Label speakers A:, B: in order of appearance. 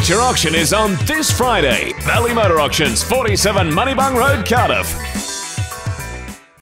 A: feature auction is on this Friday. Valley Motor Auctions, 47 Munibung Rd Cardiff.